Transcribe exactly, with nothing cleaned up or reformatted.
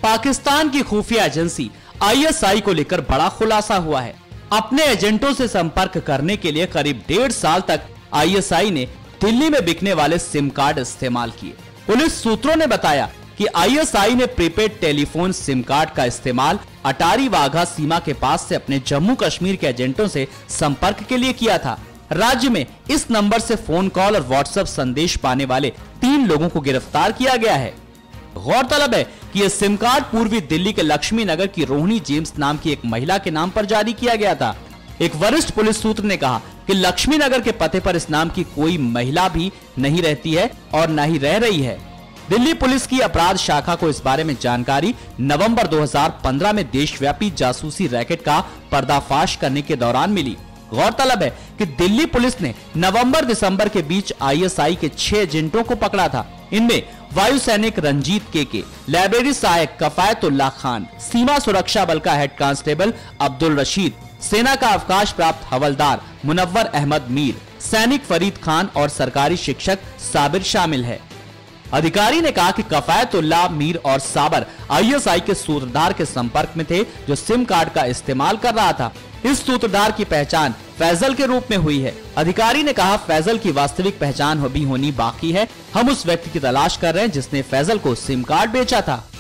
पाकिस्तान की खुफिया agency I S I को लेकर बड़ा खुलासा हुआ है। अपने एजेंटों से संपर्क करने के लिए करीब डेढ़ साल तक आई एस आई ने दिल्ली में बिकने वाले सिम कार्ड इस्तेमाल किए। पुलिस सूत्रों ने बताया कि आई एस आई ने प्रीपेड टेलीफोन सिम कार्ड का इस्तेमाल अटारी वाघा सीमा के पास से अपने जम्मू कश्मीर के एजेंटों से संपर्क के लिए किया था। राज्य में इस नंबर से फोन कॉल और व्हाट्सएप संदेश पाने वाले तीन लोगों को गिरफ्तार किया गया है। गौरतलब है कि यह सिम कार्ड पूर्वी दिल्ली के लक्ष्मी नगर की रोहिणी जेम्स नाम की एक महिला के नाम पर जारी किया गया था। एक वरिष्ठ पुलिस सूत्र ने कहा कि लक्ष्मी नगर के पते पर इस नाम की कोई महिला भी नहीं रहती है और न ही रह रही है। दिल्ली पुलिस की अपराध शाखा को इस बारे में जानकारी नवंबर दो हज़ार पंद्रह में देशव्यापी जासूसी रैकेट का पर्दाफाश करने के दौरान मिली। गौरतलब है कि दिल्ली पुलिस ने नवंबर दिसंबर के बीच आई एस आई के छह एजेंटों को पकड़ा था। इनमें वायु सैनिक रंजीत के के, लाइब्रेरी सहायक कफायतुल्लाह खान, सीमा सुरक्षा बल का हेड कांस्टेबल अब्दुल रशीद, सेना का अवकाश प्राप्त हवलदार मुनव्वर अहमद मीर, सैनिक फरीद खान और सरकारी शिक्षक साबिर शामिल है। अधिकारी ने कहा कि कफायतुल्लाह मीर और साबर आई एस आई के सूत्रधार के संपर्क में थे जो सिम कार्ड का इस्तेमाल कर रहा था। इस सूत्रधार की पहचान फैजल के रूप में हुई है। अधिकारी ने कहा फैजल की वास्तविक पहचान अभी होनी बाकी है। हम उस व्यक्ति की तलाश कर रहे हैं जिसने फैजल को सिम कार्ड बेचा था।